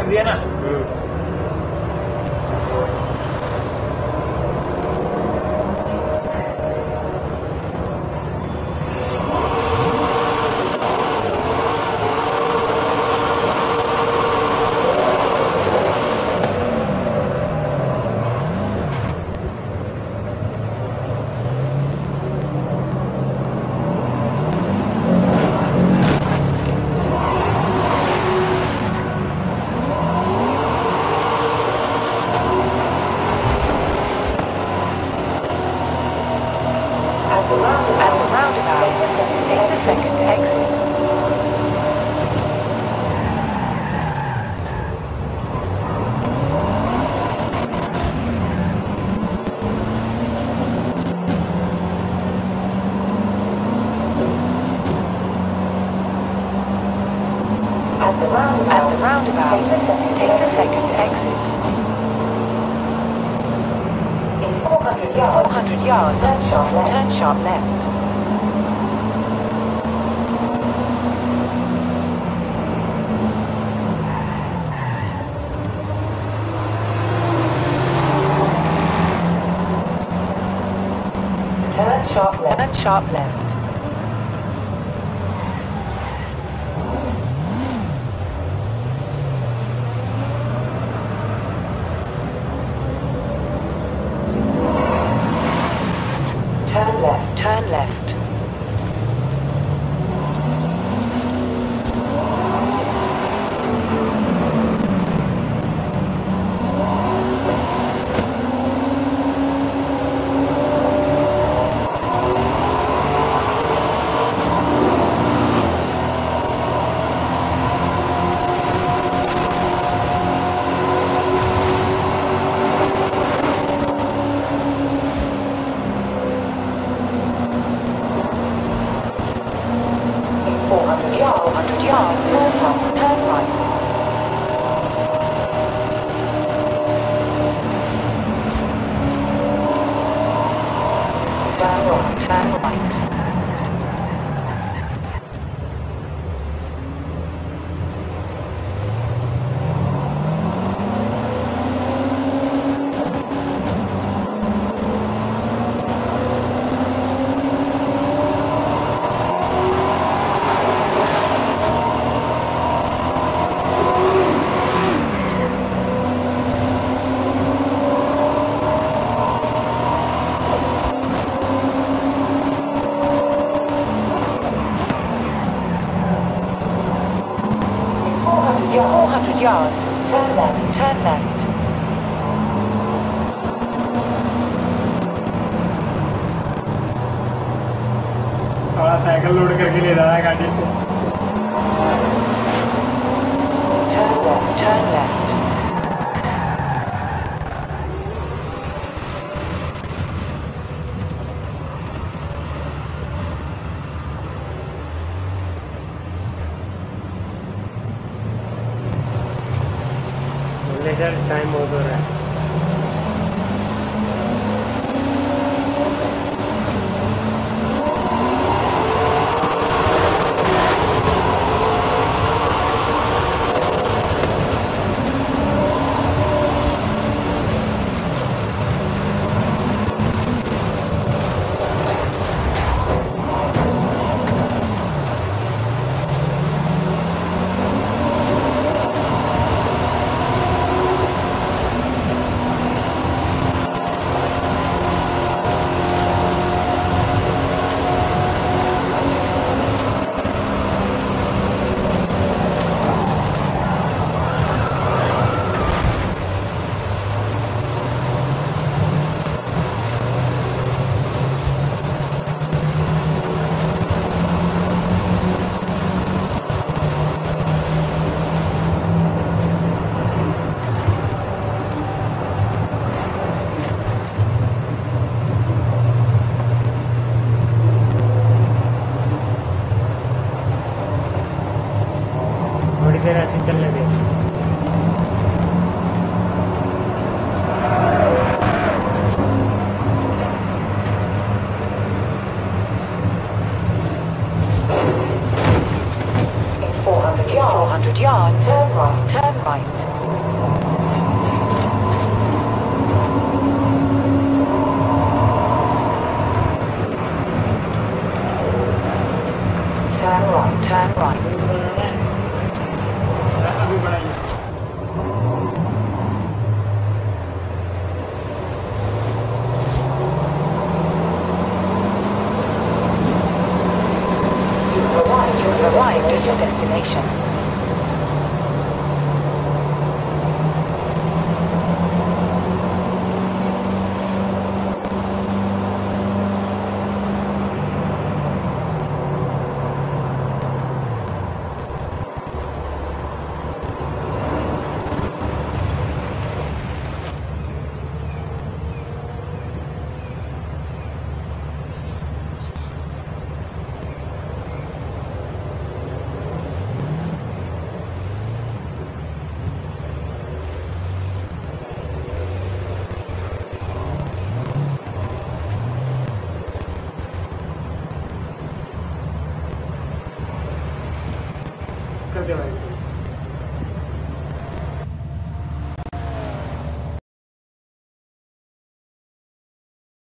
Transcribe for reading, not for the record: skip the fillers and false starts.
कर दिया ना। At the roundabout, take the second exit. In 400 yards, turn sharp left. Turn sharp left. Turn left. Yards. Turn left. Turn left. थोड़ा cycle load करके ले रहा है गाड़ी से। Turn left. Turn left. Leisure time बहुत हो रहा है। देर ऐसे चलने दे। In 400 yards, Turn right. Turn right. Turn right. Turn right. अभी बढ़ाइए You've arrived at your destination. कर दे भाई